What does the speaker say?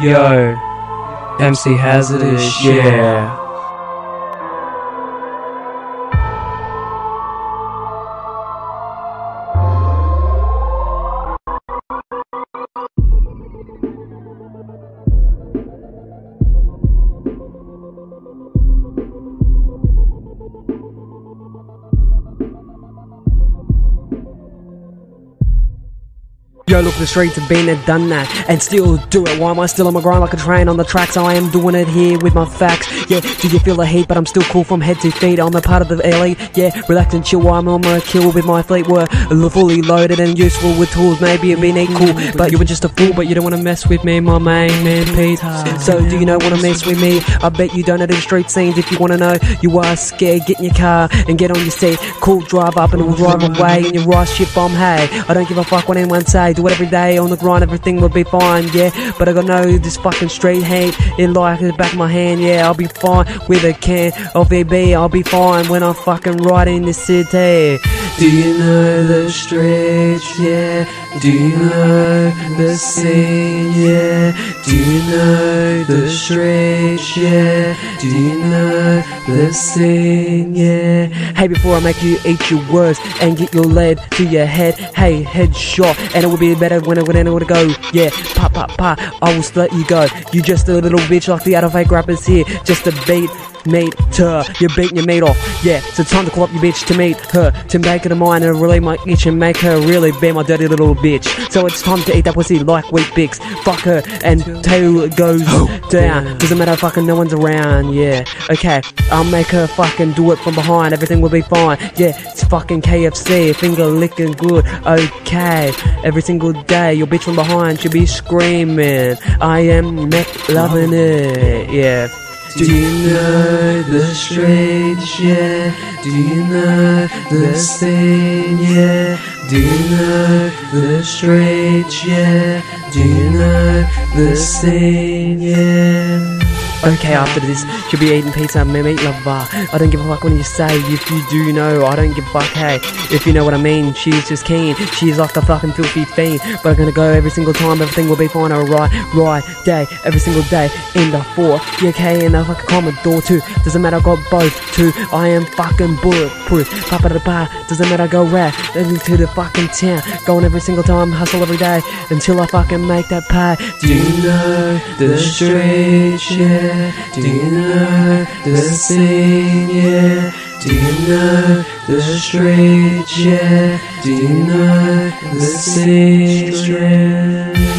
Yo, MC Hazardous, yeah. Yo, look, the streets have been and done that, and still do it. Why am I still on my grind like a train on the tracks? I am doing it here with my facts. Yeah, do you feel the heat? But I'm still cool from head to feet. I'm a part of the elite. Yeah, relax and chill while I'm on my kill with my fleet. We're fully loaded and useful with tools. Maybe it'd been cool, but you were just a fool. But you don't want to mess with me, my main man, Pete. So do you know want to mess with me? I bet you don't know the street scenes. If you want to know, you are scared. Get in your car and get on your seat. Cool, drive up and we'll drive away. And you right shit bomb. Hey, I don't give a fuck what anyone say. Do it every day on the grind, everything will be fine, yeah. But I gotta know this fucking street hate, it like the back of my hand, yeah. I'll be fine with a can of VB, I'll be fine when I'm fucking right in the city. Do you know the streets, yeah? Do you know the scene, yeah? Do you know the streets, yeah? Do you know the scene, yeah? Hey, before I make you eat your words and get your lead to your head, hey, headshot, and it would be better when it would go, yeah. Pop, pop, pop, I will let you go. You just a little bitch like the other fake rappers here, just a beat. Mate, you're beating your mate off, yeah. So it's time to call up your bitch to meet her, to make her to mine and relieve my itch and make her really be my dirty little bitch. So it's time to eat that pussy like wheat bix. Fuck her and tail goes down. Doesn't matter, fucking no one's around, yeah. Okay, I'll make her fucking do it from behind. Everything will be fine, yeah. It's fucking KFC, finger licking good, okay. Every single day, your bitch from behind should be screaming. I am loving it, yeah. Do you know the streets, yeah? Do you know the scene, yeah? Do you know the streets, yeah? Do you know the scene, yeah? Okay, after this, she'll be eating pizza, meat lover. I don't give a fuck when you say, if you do know, I don't give a fuck, hey. If you know what I mean, she's just keen. She's like the fucking filthy fiend. But I'm gonna go every single time, everything will be fine, alright, right, day, every single day, in the 4, okay, and the fucking Commodore too. Doesn't matter, I got both too. I am fucking bulletproof. Papa da pa, doesn't matter, I go rap, to the fucking town. Going every single time, hustle every day, until I fucking make that pay. Do you know the streets, yeah? Do you know the scene, yeah? Do you know the streets, yeah? Do you know the scene, yeah?